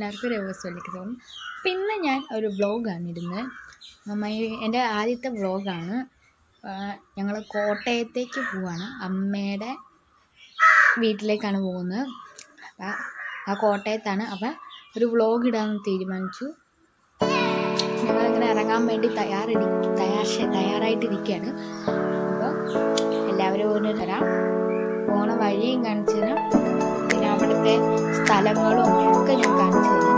എല്ലാവർക്കും ഒരു ദിവസത്തിലേക്ക് തോന്നും. അപ്പം ഇന്ന് ഞാൻ ഒരു വ്ളോഗാണ് ഇടുന്നത്. എൻ്റെ ആദ്യത്തെ വ്ളോഗാണ്. ഞങ്ങൾ കോട്ടയത്തേക്ക് പോവാണ്. അമ്മയുടെ വീട്ടിലേക്കാണ് പോകുന്നത്. അപ്പം ആ കോട്ടയത്താണ്. അപ്പം ഒരു വ്ളോഗ് ഇടാമെന്ന് തീരുമാനിച്ചു. ഞങ്ങളിങ്ങനെ ഇറങ്ങാൻ വേണ്ടി തയ്യാറായിട്ടിരിക്കുകയാണ്. അപ്പോൾ എല്ലാവരും കൊണ്ട് തരാം. പോണ വഴിയും കാണിച്ചു തരാം, പിന്നെ അവിടുത്തെ സ്ഥലങ്ങളും ഒക്കെ ഞാൻ കാണിച്ചു തരാം.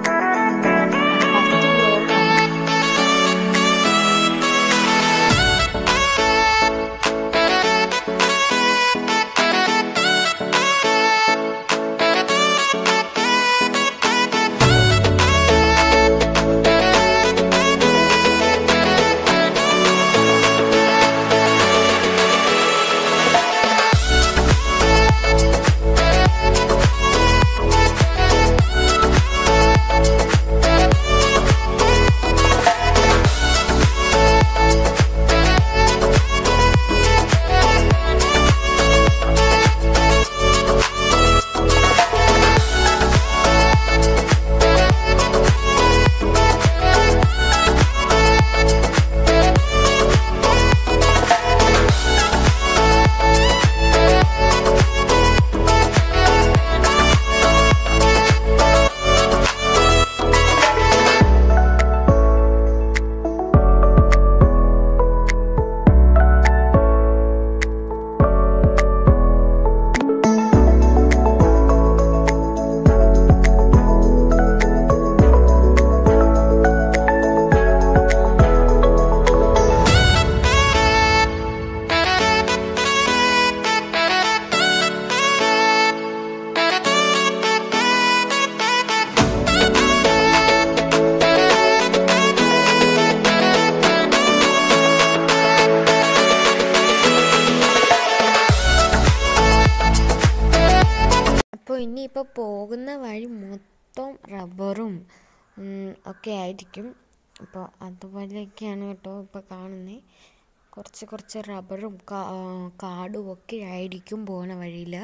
അപ്പോൾ ഇനിയിപ്പോൾ പോകുന്ന വഴി മൊത്തം റബ്ബറും ഒക്കെ ആയിരിക്കും. അപ്പോൾ അതുപോലെയൊക്കെയാണ് കേട്ടോ ഇപ്പോൾ കാണുന്നത്. കുറച്ച് റബ്ബറും കാടും ഒക്കെ ആയിരിക്കും പോകുന്ന വഴിയിൽ.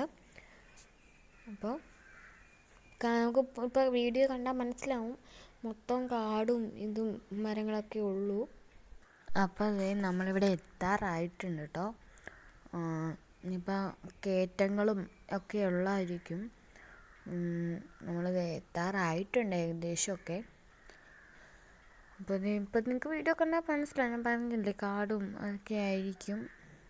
അപ്പോൾ നമുക്ക് ഇപ്പോൾ വീഡിയോ കണ്ടാൽ മനസ്സിലാവും, മൊത്തം കാടും ഇതും മരങ്ങളൊക്കെ ഉള്ളൂ. അപ്പോൾ അതേ നമ്മളിവിടെ എത്താറായിട്ടുണ്ട് കേട്ടോ. ഇനിയിപ്പോൾ കയറ്റങ്ങളും ഒക്കെ ഉള്ളതായിരിക്കും. നമ്മളിത് എത്താറായിട്ടുണ്ട് ഏകദേശമൊക്കെ. അപ്പോൾ ഇപ്പം നിങ്ങൾക്ക് വീഡിയോ കണ്ടാൽ മനസ്സിലാവും, ഞാൻ പറഞ്ഞില്ലേ കാടും അതൊക്കെ ആയിരിക്കും.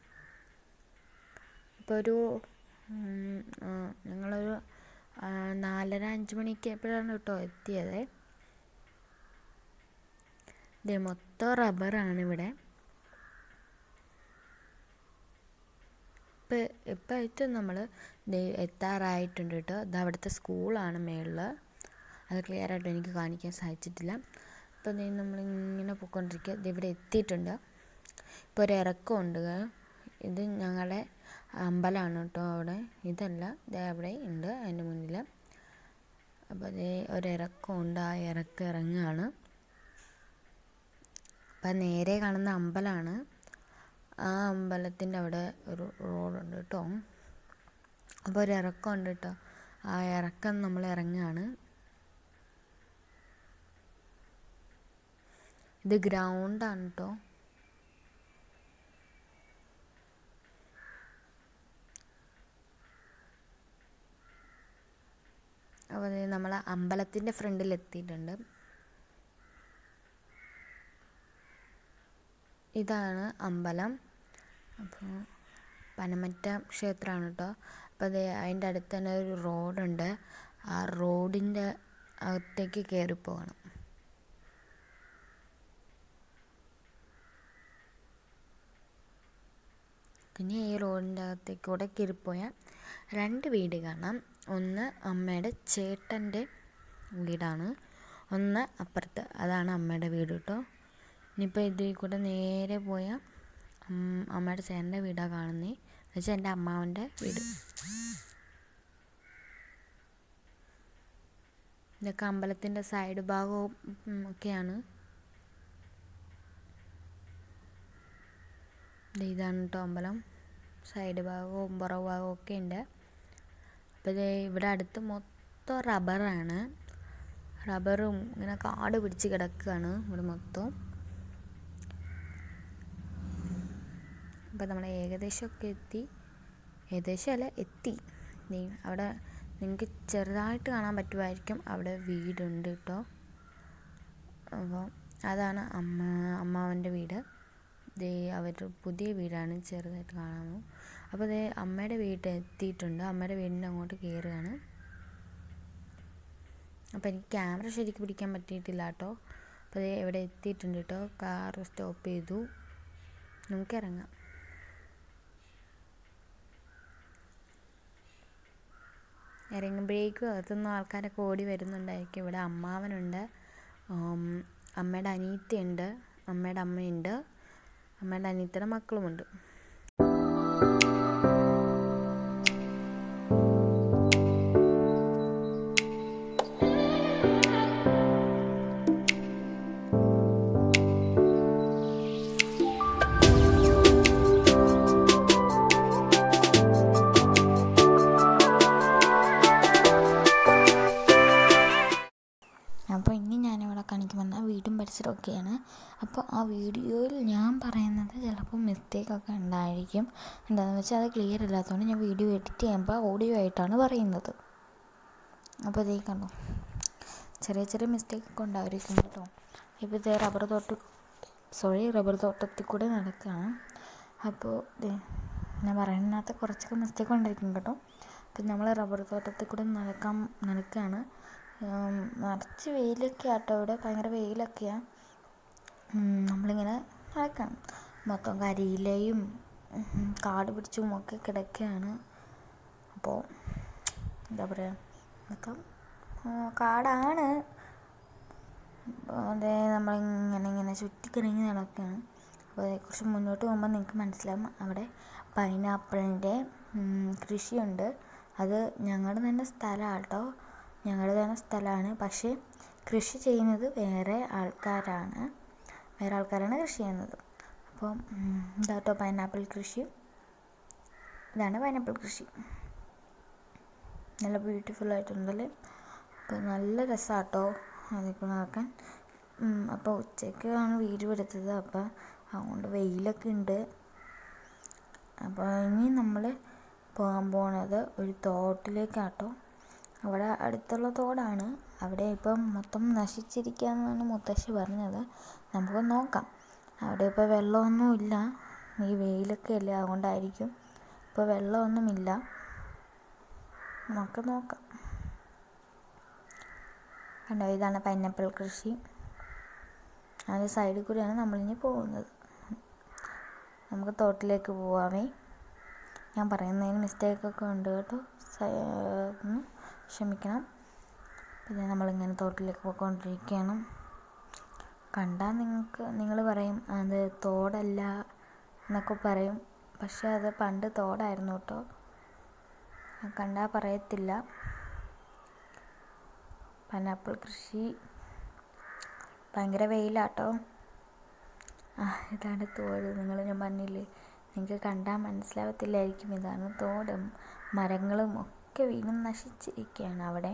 ഇപ്പോൾ ഒരു ഞങ്ങളൊരു 4:30-5 മണിക്ക് എപ്പോഴാണ് കേട്ടോ എത്തിയത്. ഇത് മൊത്തം റബ്ബറാണ് ഇവിടെ. ഇപ്പം ഏറ്റവും നമ്മൾ എത്താറായിട്ടുണ്ട് കേട്ടോ. ഇത് അവിടുത്തെ സ്കൂളാണ് മേളിൽ. അത് ക്ലിയർ ആയിട്ട് എനിക്ക് കാണിക്കാൻ സാധിച്ചിട്ടില്ല. അപ്പോൾ നമ്മളിങ്ങനെ പോയിക്കൊണ്ടിരിക്കുക. ഇത് ഇവിടെ എത്തിയിട്ടുണ്ട്. ഇപ്പോൾ ഒരു ഇറക്കമുണ്ട്. ഇത് ഞങ്ങളുടെ അമ്പലമാണ് കേട്ടോ. അവിടെ ഇതല്ല, ഇത് അവിടെ ഉണ്ട് അതിൻ്റെ മുന്നിൽ. അപ്പോൾ അത് ഒരിറക്കമുണ്ട്. ആ ഇറങ്ങുകയാണ്. അപ്പം നേരെ കാണുന്ന അമ്പലമാണ്. ആ അമ്പലത്തിൻ്റെ അവിടെ ഒരു റോഡുണ്ട് കേട്ടോ. അപ്പോൾ ഒരു ഇറക്കമുണ്ട് കേട്ടോ. ആ ഇറക്കം നമ്മൾ ഇറങ്ങുകയാണ്. ഇത് ഗ്രൗണ്ടാണ് കേട്ടോ. അപ്പോൾ നമ്മൾ അമ്പലത്തിൻ്റെ ഫ്രണ്ടിൽ എത്തിയിട്ടുണ്ട്. ഇതാണ് അമ്പലം. അപ്പോൾ പനമറ്റ ക്ഷേത്രമാണ് കേട്ടോ. അപ്പോൾ അതിൻ്റെ അടുത്ത് തന്നെ ഒരു റോഡുണ്ട്. ആ റോഡിൻ്റെ അകത്തേക്ക് കയറിപ്പോകണം. പിന്നെ ഈ റോഡിൻ്റെ അകത്തേക്കൂടെ കയറിപ്പോയാൽ 2 വീട് കാണാം. ഒന്ന് അമ്മയുടെ ചേട്ടൻ്റെ വീടാണ്, ഒന്ന് അപ്പുറത്ത്, അതാണ് അമ്മയുടെ വീട് കേട്ടോ. ഇനിയിപ്പോൾ ഇതിൽ കൂടെ നേരെ പോയാൽ അമ്മയുടെ ചേട്ടൻ്റെ വീടാണ് കാണുന്നത്. എന്നുവെച്ചാൽ എൻ്റെ അമ്മാവൻ്റെ വീട്. ഇതൊക്കെ അമ്പലത്തിൻ്റെ സൈഡ് ഭാഗവും ഒക്കെയാണ്. ഇതാണ് കേട്ടോ അമ്പലം. സൈഡ് ഭാഗവും പുറകു ഭാഗവും ഒക്കെ ഉണ്ട്. അപ്പോൾ ഇത് ഇവിടെ അടുത്ത് മൊത്തം റബ്ബറാണ്. റബ്ബറും ഇങ്ങനെ കാട് പിടിച്ച് കിടക്കുകയാണ് ഇവിടെ മൊത്തം. അപ്പം നമ്മൾ ഏകദേശമൊക്കെ എത്തി, ഏകദേശമല്ല എത്തി. അവിടെ നിങ്ങൾക്ക് ചെറുതായിട്ട് കാണാൻ പറ്റുമായിരിക്കും, അവിടെ വീടുണ്ട് കേട്ടോ. അപ്പോൾ അതാണ് അമ്മാവൻ്റെ വീട്. അവരുടെ പുതിയ വീടാണ്, ചെറുതായിട്ട് കാണാമോ. അപ്പോൾ അമ്മയുടെ വീട്ടിൽ എത്തിയിട്ടുണ്ട്, അമ്മയുടെ വീടിൻ്റെ അങ്ങോട്ട് കയറുകയാണ്. അപ്പോൾ എനിക്ക് ക്യാമറ ശരിക്കും പിടിക്കാൻ പറ്റിയിട്ടില്ല കേട്ടോ. അപ്പോൾ ഇവിടെ എത്തിയിട്ടുണ്ട് കേട്ടോ, കാർ സ്റ്റോപ്പ് ചെയ്തു, നമുക്കിറങ്ങാം. ഇറങ്ങുമ്പോഴേക്കും അകത്തുനിന്ന് ആൾക്കാരൊക്കെ ഓടി വരുന്നുണ്ടായിരിക്കും. ഇവിടെ അമ്മാവനുണ്ട്, അമ്മയുടെ അനിയത്തിയുണ്ട്, അമ്മയുടെ അമ്മയുണ്ട്, അമ്മയുടെ അനിയത്തിയുടെ മക്കളുമുണ്ട്. അപ്പോൾ ഇനി ഞാനിവിടെ കാണിക്കുമെന്ന വീടും പരിസരമൊക്കെയാണ്. അപ്പോൾ ആ വീഡിയോയിൽ ഞാൻ പറയുന്നത് ചിലപ്പോൾ മിസ്റ്റേക്കൊക്കെ ഉണ്ടായിരിക്കും. എന്താണെന്ന് വെച്ചാൽ അത് ക്ലിയർ ഇല്ലാത്തതുകൊണ്ട് ഞാൻ വീഡിയോ എഡിറ്റ് ചെയ്യുമ്പോൾ ഓഡിയോ ആയിട്ടാണ് പറയുന്നത്. അപ്പോൾ ഇതേ കണ്ടോ, ചെറിയ ചെറിയ മിസ്റ്റേക്കൊക്കെ ഉണ്ടായിരിക്കും കേട്ടോ. ഇപ്പോൾ ഇതേ റബ്ബർ തോട്ടത്തിൽ കൂടെ നടക്കുകയാണ്. അപ്പോൾ ഞാൻ പറയുന്നതിനകത്ത് കുറച്ചൊക്കെ മിസ്റ്റേക്ക് ഉണ്ടായിരിക്കും കേട്ടോ. അപ്പം നമ്മൾ റബ്ബർ തോട്ടത്തിൽ കൂടെ നടക്കുകയാണ്. നിറച്ച് വെയിലൊക്കെ ആട്ടോ, ഇവിടെ ഭയങ്കര വെയിലൊക്കെയാണ്. നമ്മളിങ്ങനെ നടക്കണം, മൊത്തം കരിയിലയും കാട് പിടിച്ചും ഒക്കെ കിടക്കുകയാണ്. അപ്പോൾ എന്താ പറയുക, മൊത്തം കാടാണ്. അതേ നമ്മളിങ്ങനെ ചുറ്റിക്കിറങ്ങി നടക്കുകയാണ്. അപ്പോൾ കുറച്ച് മുന്നോട്ട് പോകുമ്പോൾ നിങ്ങൾക്ക് മനസ്സിലാവും, അവിടെ പൈനാപ്പിളിൻ്റെ കൃഷിയുണ്ട്. അത് ഞങ്ങളുടെ തന്നെ സ്ഥലമാണ് കേട്ടോ, ഞങ്ങളുടെ തന്നെ സ്ഥലമാണ്. പക്ഷേ കൃഷി ചെയ്യുന്നത് വേറെ ആൾക്കാരാണ് കൃഷി ചെയ്യുന്നത്. അപ്പം ഇതാട്ടോ പൈനാപ്പിൾ കൃഷി, ഇതാണ് പൈനാപ്പിൾ കൃഷി. നല്ല ബ്യൂട്ടിഫുൾ ആയിട്ടുണ്ടല്ലേ. അപ്പോൾ നല്ല രസമാട്ടോ അതൊക്കെ നടക്കാൻ. അപ്പോൾ ഉച്ചയ്ക്കാണ് വീഡിയോ എടുത്തത്, അപ്പോൾ അതുകൊണ്ട് വെയിലൊക്കെ ഉണ്ട്. അപ്പോൾ ഇനി നമ്മൾ പോകാൻ പോകുന്നത് ഒരു തോട്ടിലേക്കാട്ടോ. അവിടെ അടുത്തുള്ള തോടാണ്, അവിടെ ഇപ്പം മൊത്തം നശിച്ചിരിക്കുകയെന്നാണ് മുത്തശ്ശി പറഞ്ഞത്. നമുക്ക് നോക്കാം, അവിടെ ഇപ്പോൾ വെള്ളമൊന്നുമില്ല, ഈ വെയിലൊക്കെ അല്ലേ, അതുകൊണ്ടായിരിക്കും ഇപ്പോൾ വെള്ളമൊന്നുമില്ല. നമുക്ക് നോക്കാം. കണ്ടോ, ഇതാണ് പൈനാപ്പിൾ കൃഷി. അതിൻ്റെ സൈഡിൽ കൂടിയാണ് നമ്മളിനി പോകുന്നത്. നമുക്ക് തോട്ടിലേക്ക് പോവാമേ. ഞാൻ പറയുന്നതിന് മിസ്റ്റേക്കൊക്കെ ഉണ്ട് കേട്ടോ, ക്ഷമിക്കണം. പിന്നെ നമ്മളിങ്ങനെ തോട്ടിലേക്ക് പോയിക്കൊണ്ടിരിക്കുകയാണ്. കണ്ടാൽ നിങ്ങൾ പറയും അത് തോടല്ല എന്നൊക്കെ പറയും, പക്ഷെ അത് പണ്ട് തോടായിരുന്നു കേട്ടോ, കണ്ടാൽ പറയത്തില്ല. പൈനാപ്പിൾ കൃഷി, ഭയങ്കര വെയിലാട്ടോ. ഇതാണ് തോട്. ഞാൻ പറഞ്ഞില്ലേ, നിങ്ങൾക്ക് കണ്ടാൽ മനസ്സിലാവത്തില്ലായിരിക്കും, ഇതാണ് തോട്. മരങ്ങളും ഒക്കെ വീണ്ടും നശിച്ചിരിക്കുകയാണ് അവിടെ.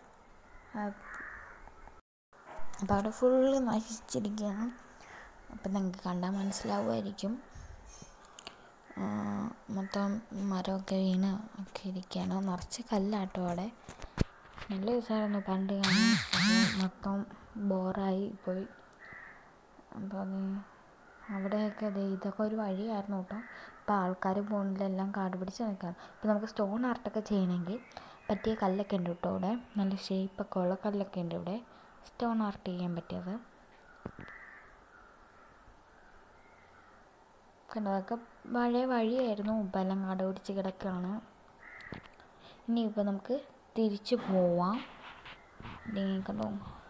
അപ്പോൾ അവിടെ ഫുള്ള് നശിച്ചിരിക്കുകയാണ്. അപ്പം നിങ്ങൾക്ക് കണ്ടാൽ മനസ്സിലാവുമായിരിക്കും. മൊത്തം മരമൊക്കെ വീണ് ഒക്കെ ഇരിക്കുകയാണ്, നിറച്ച് കല്ലാട്ടോ അവിടെ. നല്ല രസമായിരുന്നു പണ്ട് കാണാൻ, മൊത്തം ബോറായി പോയി. അപ്പോൾ അവിടെയൊക്കെ ഇതൊക്കെ ഒരു വഴിയായിരുന്നു കേട്ടോ. ഇപ്പോൾ ആൾക്കാർ പോകുന്നില്ല, എല്ലാം കാട് പിടിച്ച് നിൽക്കുകയാണ്. ഇപ്പോൾ നമുക്ക് സ്റ്റോൺ ആർട്ടൊക്കെ ചെയ്യണമെങ്കിൽ പറ്റിയ കല്ലൊക്കെ ഉണ്ട് കേട്ടോ ഇവിടെ, നല്ല ഷേപ്പൊക്കെ ഉള്ള കല്ലൊക്കെ ഉണ്ട് ഇവിടെ, സ്റ്റോൺ ആർട്ട് ചെയ്യാൻ പറ്റിയത്. കണ്ടോ, അതൊക്കെ പഴയ വഴിയായിരുന്നു, ഇപ്പം എല്ലാം കാട് പിടിച്ച് കിടക്കുകയാണ്. ഇനിയിപ്പോൾ നമുക്ക് തിരിച്ചു പോവാം. കണ്ടോ,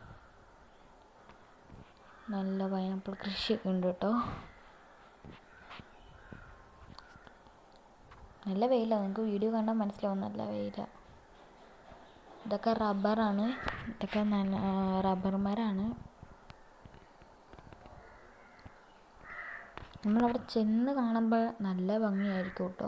നല്ല പൈനാപ്പിൾ കൃഷിയൊക്കെ ഉണ്ട് കേട്ടോ. നല്ല വെയിലാണ്, നിങ്ങൾക്ക് വീഡിയോ കണ്ടാൽ മനസ്സിലാവും, നല്ല വെയിലാണ്. ഇതൊക്കെ റബ്ബറാണ്, ഇതൊക്കെ റബ്ബർ മരമാണ്. നമ്മളവിടെ ചെന്ന് കാണുമ്പോൾ നല്ല ഭംഗിയായിരിക്കും കേട്ടോ.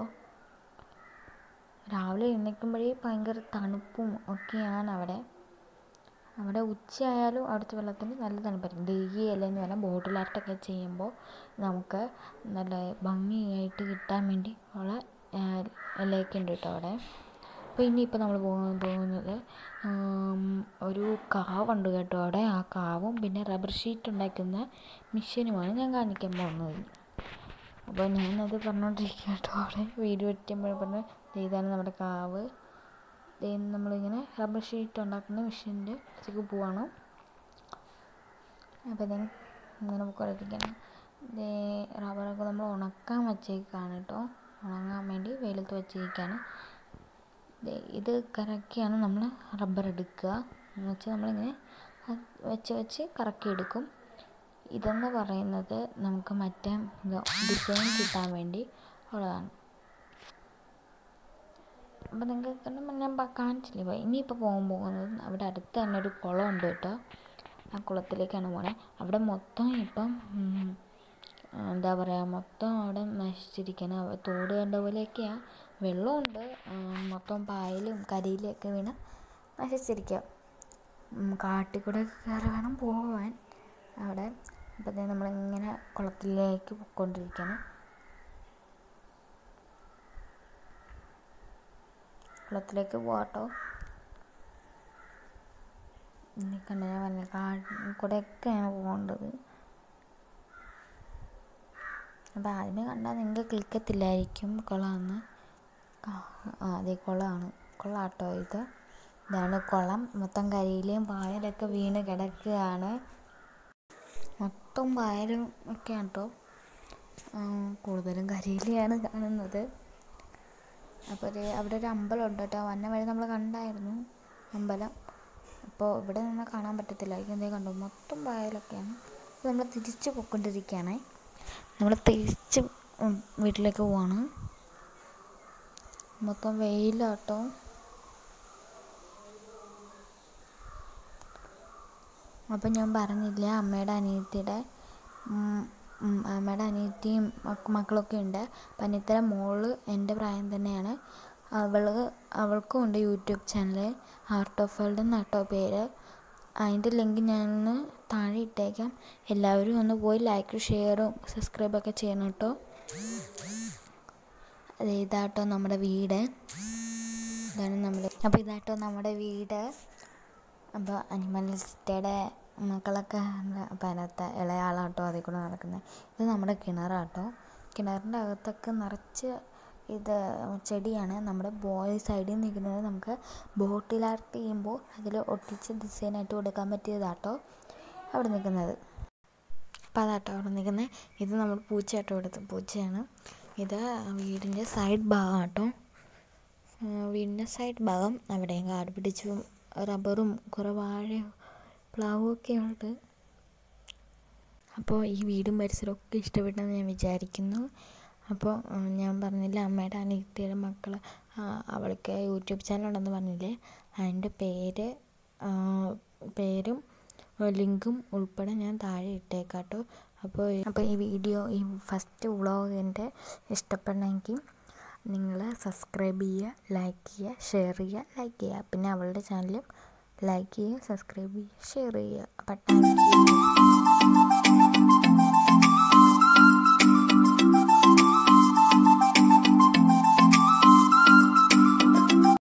രാവിലെ എഴുന്നേൽക്കുമ്പോഴേ ഭയങ്കര തണുപ്പും ഒക്കെയാണ് അവിടെ. അവിടെ ഉച്ചയായാലും അവിടുത്തെ വെള്ളത്തിന് നല്ല തണുപ്പായിരിക്കും. ഈ ഇലയെന്ന് പറഞ്ഞാൽ ബോട്ടിൽ ആർട്ടൊക്കെ ചെയ്യുമ്പോൾ നമുക്ക് നല്ല ഭംഗിയായിട്ട് കിട്ടാൻ വേണ്ടി ഉള്ള ഇലയൊക്കെ ഉണ്ട് കേട്ടോ അവിടെ. അപ്പോൾ ഇനിയിപ്പോൾ നമ്മൾ പോകുന്നത് ഒരു കാവുണ്ട് കേട്ടോ അവിടെ. ആ കാവും പിന്നെ റബ്ബർ ഷീറ്റ് ഉണ്ടാക്കുന്ന മെഷീനുമാണ് ഞാൻ കാണിക്കാൻ പോകുന്നത്. അപ്പോൾ ഞാനത് പറഞ്ഞുകൊണ്ടിരിക്കുക കേട്ടോ അവിടെ. വീഡിയോ എത്തുമ്പോൾ പറഞ്ഞു ഇതാണ് നമ്മുടെ കാവ്. നമ്മളിങ്ങനെ റബ്ബർ ഷീറ്റ് ഉണ്ടാക്കുന്ന മെഷീൻ്റെ അടുത്തേക്ക് പോവാണ്. അപ്പോൾ ഇങ്ങനെ പോയിക്കൊണ്ടിരിക്കണം. റബ്ബറൊക്കെ നമ്മൾ ഉണക്കാൻ വെച്ചേക്കാണ് കേട്ടോ. ഉണങ്ങാൻ വേണ്ടി വെയിലത്ത് വെച്ചേക്കാണ്. ഇത് കറക്കിയാണ് നമ്മൾ റബ്ബർ എടുക്കുക എന്ന് വെച്ചാൽ നമ്മളിങ്ങനെ വെച്ച് കറക്കിയെടുക്കും. ഇതെന്ന് പറയുന്നത് നമുക്ക് മറ്റേ ഡിസൈൻ കിട്ടാൻ വേണ്ടി ഉള്ളതാണ്. അപ്പോൾ നിങ്ങൾക്ക് ഞാൻ കാണിച്ചില്ലേ. ഇപ്പോൾ ഇനിയിപ്പോൾ പോകുന്നത് അവിടെ അടുത്ത് തന്നെ ഒരു കുളമുണ്ട് കേട്ടോ. ആ കുളത്തിലേക്കാണ് പോണത്. അവിടെ മൊത്തം ഇപ്പം എന്താ പറയുക, മൊത്തം അവിടെ നശിച്ചിരിക്കണം. തോട് കണ്ട പോലെയൊക്കെയാണ്. വെള്ളമുണ്ട്, മൊത്തം പായലും കരിയിലൊക്കെ വീണ് നശിച്ചിരിക്കുക. കാട്ടിൽ കൂടെ കയറി വേണം പോകാൻ അവിടെ. അപ്പോൾ നമ്മളിങ്ങനെ കുളത്തിലേക്ക് പോയിക്കൊണ്ടിരിക്കണം. കുളത്തിലേക്ക് പോകാട്ടോ. കണ്ട ഞാൻ പറഞ്ഞ കൂടെയൊക്കെയാണ് പോകേണ്ടത്. അപ്പോൾ ആദ്യമേ കണ്ടാൽ നിങ്ങൾക്ക് ക്ലിക്കത്തില്ലായിരിക്കും കുളമെന്ന്. അതേ കുളമാണ്, കുളമാട്ടോ ഇത്. ഇതാണ് കുളം. മൊത്തം കരിയിലും പായലൊക്കെ വീണ് കിടക്കുകയാണ്. മൊത്തം പായലും ഒക്കെയാണ് കേട്ടോ. കൂടുതലും കരിയിലാണ് കാണുന്നത്. അപ്പോൾ അവിടെ ഒരു അമ്പലമുണ്ട് കേട്ടോ. വന്ന വഴി നമ്മൾ കണ്ടായിരുന്നു അമ്പലം. അപ്പോൾ ഇവിടെ നിന്ന് കാണാൻ പറ്റത്തില്ലായിരിക്കും. എന്തേ കണ്ടു, മൊത്തം പായലൊക്കെയാണ്. അപ്പോൾ നമ്മൾ തിരിച്ച് പോയിക്കൊണ്ടിരിക്കുകയാണേ. നമ്മൾ തിരിച്ച് വീട്ടിലേക്ക് പോവാണ്. മൊത്തം വെയിലാട്ടോ. അപ്പം ഞാൻ പറഞ്ഞില്ല, അമ്മയുടെ അനിയത്തിയും മക്കളൊക്കെ ഉണ്ട്. അപ്പം അനിയത്തിയുടെ മോള് എൻ്റെ പ്രായം തന്നെയാണ്. അവൾക്കും ഉണ്ട് YouTube channel, art of world എന്നാട്ടോ പേര്. അതിൻ്റെ ലിങ്ക് ഞാൻ താഴെ ഇട്ടേക്കാം. എല്ലാവരും ഒന്ന് പോയി ലൈക്ക് ഷെയറും സബ്സ്ക്രൈബൊക്കെ ചെയ്യണം കേട്ടോ. ഇതാട്ടോ നമ്മുടെ വീട്. അപ്പോൾ ഇതാട്ടോ നമ്മുടെ വീട്. അപ്പോൾ അനിമലിസ്റ്റയുടെ മക്കളൊക്കെ അപ്പോൾ അതിനകത്ത് ഇളയാളാട്ടോ അതിൽ കൂടെ നടക്കുന്നത്. ഇത് നമ്മുടെ കിണറാട്ടോ. കിണറിൻ്റെ അകത്തൊക്കെ നിറച്ച് ഇത് ചെടിയാണ്. നമ്മുടെ സൈഡിൽ നിൽക്കുന്നത് നമുക്ക് ബോട്ടിൽ ആർട്ട് ചെയ്യുമ്പോൾ അതിൽ ഒട്ടിച്ച് ഡിസൈനായിട്ട് കൊടുക്കാൻ പറ്റിയതാട്ടോ അവിടെ നിൽക്കുന്നത്. അപ്പോൾ അതാട്ടോ അവിടെ നിൽക്കുന്നത്. ഇത് നമ്മൾ പൂച്ചയാട്ടോ, ഇവിടുത്തെ പൂച്ചയാണ്. ഇത് വീടിൻ്റെ സൈഡ് ഭാഗം കേട്ടോ. വീടിൻ്റെ സൈഡ് ഭാഗം അവിടെയും കാട് പിടിച്ചും റബ്ബറും കുറേ വാഴയും പ്ലാവും ഒക്കെ ഉണ്ട്. അപ്പോൾ ഈ വീടും പരിസരമൊക്കെ ഇഷ്ടപ്പെട്ടെന്ന് ഞാൻ വിചാരിക്കുന്നു. അപ്പോൾ ഞാൻ പറഞ്ഞില്ലേ, അമ്മയുടെ അനിയത്തിയുടെ മക്കൾ, അവൾക്ക് യൂട്യൂബ് ചാനലുണ്ടെന്ന് പറഞ്ഞില്ലേ, അതിൻ്റെ പേരും ലിങ്കും ഉൾപ്പെടെ ഞാൻ താഴെ ഇട്ടേക്കാട്ടോ. അപ്പോൾ ഈ വീഡിയോ, ഈ ഫസ്റ്റ് വ്ളോഗിൻ്റെ ഇഷ്ടപ്പെടണമെങ്കിൽ നിങ്ങൾ സബ്സ്ക്രൈബ് ചെയ്യുക, ലൈക്ക് ചെയ്യുക, ഷെയർ ചെയ്യുക, ലൈക്ക് ചെയ്യുക. പിന്നെ അവളുടെ ചാനലും ലൈക്ക് ചെയ്യുക, സബ്സ്ക്രൈബ് ചെയ്യുക, ഷെയർ ചെയ്യുക. അപ്പം താങ്ക് യു.